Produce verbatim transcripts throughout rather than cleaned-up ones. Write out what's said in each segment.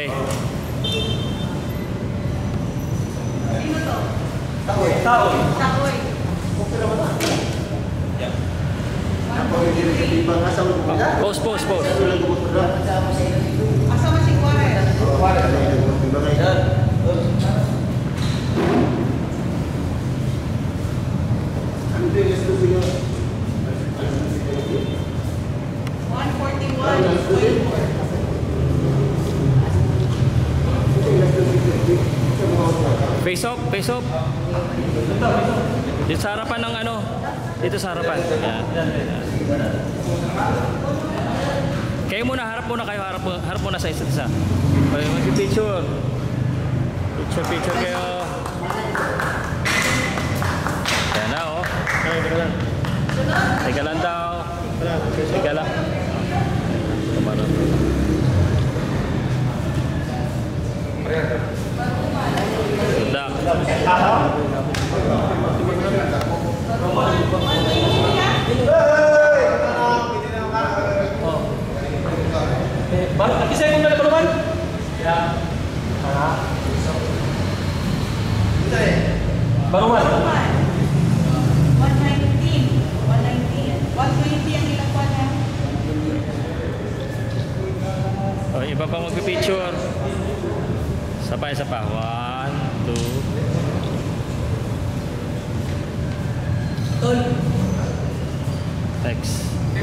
Okay. Sino to? Taoy. Taoy. Taoy. Pause, pause, pause. Asama si Juarez. one forty-one. Face off, face off. Dito sa harapan ng ano? Dito sa harapan. Yan. Kayo muna, harap muna kayo, harap, harap muna sa isa't isa. Okay, mag-picture. Picture, picture kayo. Yan na, oh. Teka lang. Teka lang daw. Teka lang. Tumarot. Dak. Baru lagi saya kembali ke rumah. Ya. Baru mas. one nineteen. one nineteen. one twenty ang ilakuan niya. Oh, iba pa mag-picture. Isa pa, isa pa. One, two. Next.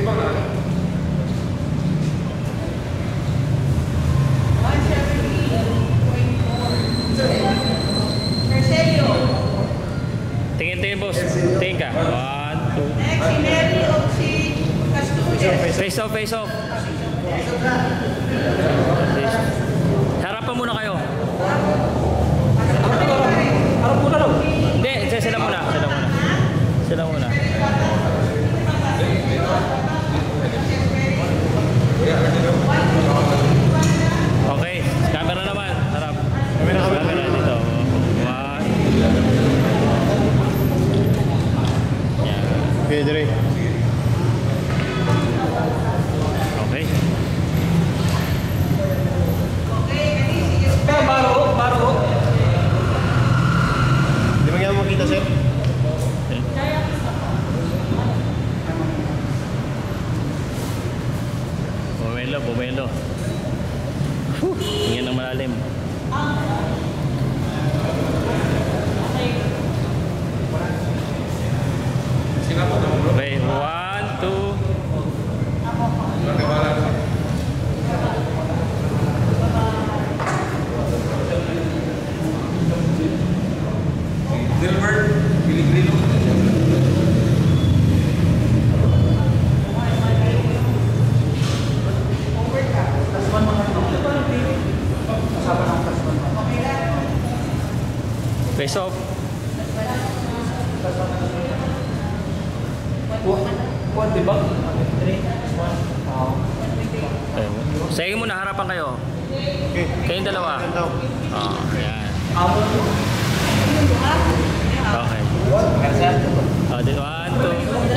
one seventeen point four. Marcelio. Tingin, tingin, boss. Tingin ka. One, two. Next, si Nelly o si Castures. Face off, face off. Harapan muna kayo. Harap muna daw. Hindi, sila muna. Sila muna. Sila muna. Okay, camera naman. Harap. Camera, camera. Camera dito. One. Yan. Okay, dire. Okay. Okay, ani sige. Eh, baro, baro. Di ba nga makita, sir? Bumelo, bumelo. Whew, tingin ng malalim. Okay, one, two. Gilbert, Pilipino. Face off. Kuan, di ba? Okay. Sige muna, harapan kayo. Okay. Kayong dalawa. Oh, yan. Okay. Oh, dito, one, two.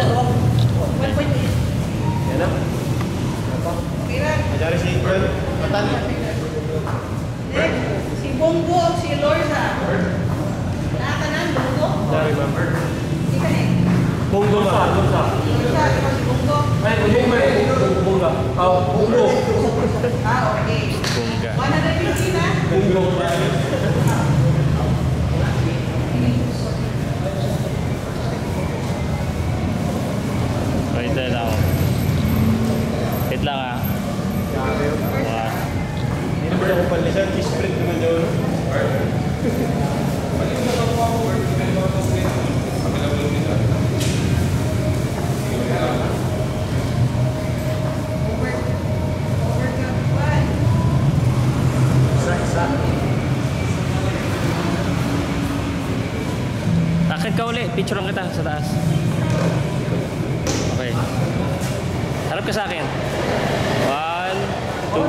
Yan na. Ajari si Kuan. Matan. Next, si Bongo o si Lorza. Nakakanan, Bongo? Ajari, ma'am. Si Kanin. Bongo ba? Lorza, ikaw si Bongo. Ay, bongo ba? Bongo ba? Oh, bongo. Ah, okay. Bungga. one fifty na? Bongo ba? Wait lang ako. Wait lang ah. One. Hindi ba ako palisan? Split naman daw. Akit ka uli. Picture lang kita sa taas. Okay. Harap ka sa akin. One, two.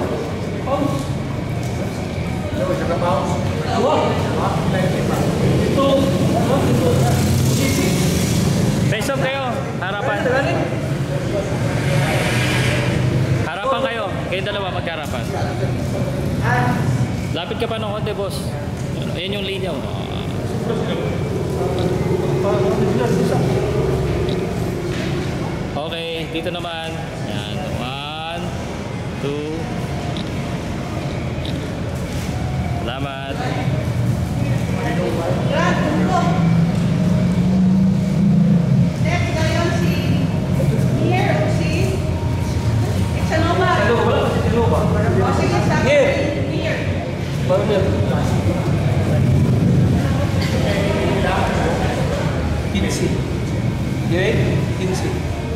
Face off kayo. Harapan. Harapan kayo. Kayong dalawa magkaharapan. Lapit ka pa ng konti, boss. Ayan yung linya. Oh. Okay, dito naman. Yan. One, two. Salamat. Brad, bumbo. Next, ngayon si Nier o si Exanova. Ano ba? Ano ba? O sige, sa akin, Nier. Nier. Paano yan? Kinsi. Yun? Kinsi.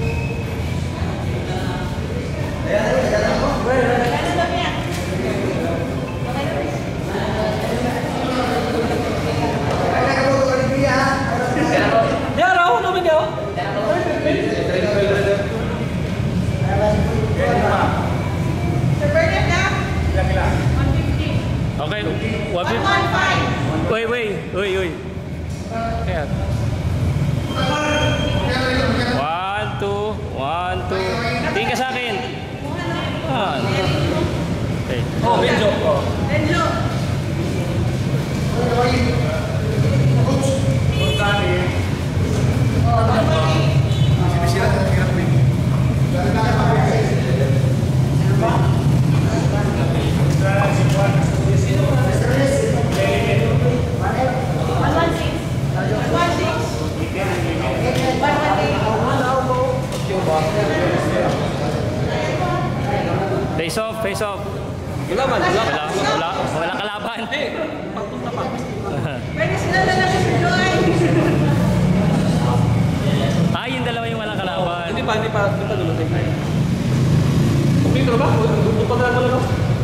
Ano ba niya? Yara, ako naman niya. Sir Bernard na? one fifty. Okay, one one fifty. fifteen. Wait, wait, wait, wait. Ayan. One, two, one, two. Tingin ka sa akin. One. Okay. Oh, medyo. Oh. Renzo. Oh, one forty. one one six. one one six. one one eight. Face off, face off. Wala man. Wala. Wala, wala, wala kalaban. Eh, pagpunta pa. Pwede sila na lang si Joy. Ah, yung dalawa yung wala kalaban. Hindi pa, hindi pa. Hindi pa dulo. Okay ka na ba? Doon pa na lang.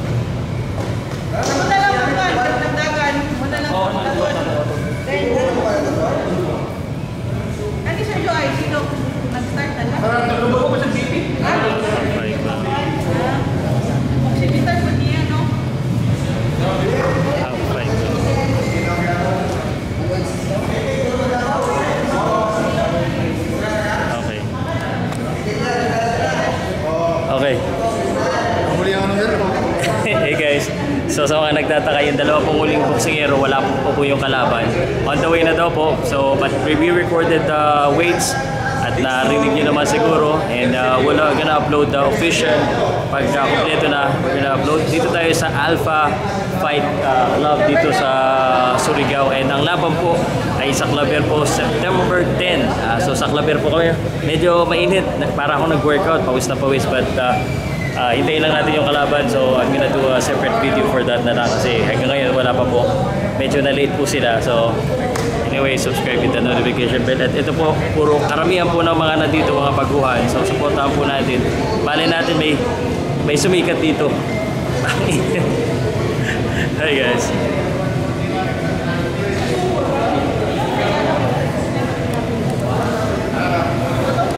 Muna lang ang kan, dagdagan. Muna lang Oo, ang kan. Then, ano Sir Joy? Sino? Nag-start na lang? Naglubo ko pa sa T V. Right, wow. Si Peter po niya, no? Ah, right. Okay. Okay. Hey guys, so sa mga nagtataka, yung dalawa pong huling boksingero, wala po po yung kalaban. On the way na daw po, so but we recorded the weights at narinig nyo naman siguro, and uh, we're gonna upload the official pag uh, kompleto na, we're gonna upload. Dito tayo sa Alpha Fight uh, Club dito sa Surigao, and ang laban po ay sa Claver po September tenth. Uh, so sa Claver po kami, medyo mainit, para ako nag-workout, pawis na pawis, but uh, Uh, hintayin lang natin yung kalaban, so I'm gonna do a separate video for that na lang kasi hanggang ngayon wala pa po, medyo na late po sila. So anyway, subscribe, hit the notification bell, at ito po, puro karamihan po ng mga nandito, mga baguhan, so supportahan po natin. Bale natin may may sumikat dito. Hi guys.